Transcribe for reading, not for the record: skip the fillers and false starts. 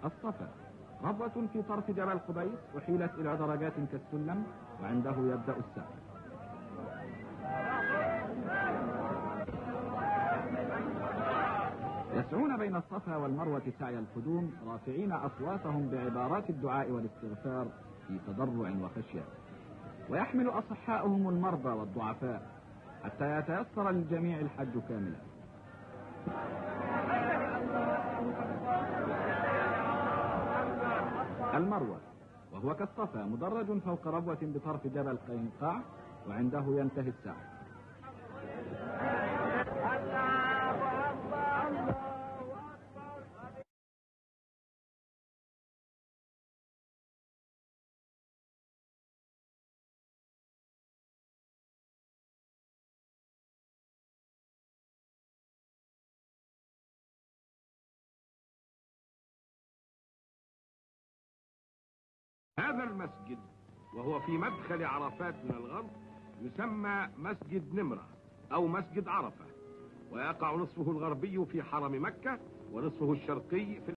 الصفا ربوة في طرف جبل قبيس، أحيلت إلى درجات كالسلم، وعنده يبدأ السعي. يسعون بين الصفا والمروة سعي القدوم، رافعين أصواتهم بعبارات الدعاء والاستغفار في تضرع وخشية، ويحمل أصحاؤهم المرضى والضعفاء حتى يتيسر للجميع الحج كاملا. المروة وهو كالصفا مدرج فوق ربوة بطرف جبل قينقاع، وعنده ينتهي السعي. هذا المسجد وهو في مدخل عرفات من الغرب يسمى مسجد نمرة أو مسجد عرفة، ويقع نصفه الغربي في حرم مكة ونصفه الشرقي في